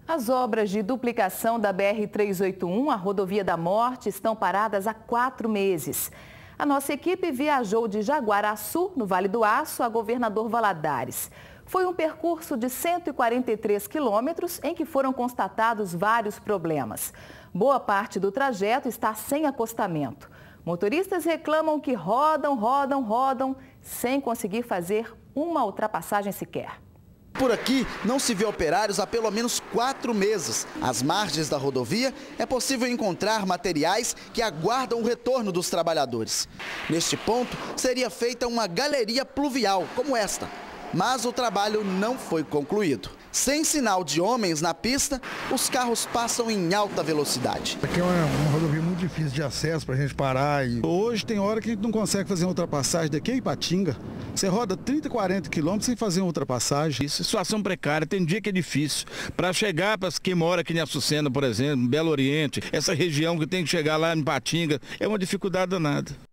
As obras de duplicação da BR-381, a Rodovia da Morte, estão paradas há 4 meses. A nossa equipe viajou de Jaguaraçu, no Vale do Aço, a Governador Valadares. Foi um percurso de 143 quilômetros em que foram constatados vários problemas. Boa parte do trajeto está sem acostamento. Motoristas reclamam que rodam, sem conseguir fazer uma ultrapassagem sequer. Por aqui não se vê operários há pelo menos 4 meses. Às margens da rodovia é possível encontrar materiais que aguardam o retorno dos trabalhadores. Neste ponto seria feita uma galeria pluvial como esta, mas o trabalho não foi concluído. Sem sinal de homens na pista, os carros passam em alta velocidade. Aqui é uma rodovia muito difícil de acesso para a gente parar. Hoje tem hora que a gente não consegue fazer uma ultrapassagem daqui a Ipatinga. Você roda 30, 40 quilômetros sem fazer uma ultrapassagem. Isso é situação precária, tem dia que é difícil. Para chegar para quem mora aqui em Açucena, por exemplo, em Belo Oriente, essa região que tem que chegar lá em Ipatinga, é uma dificuldade danada.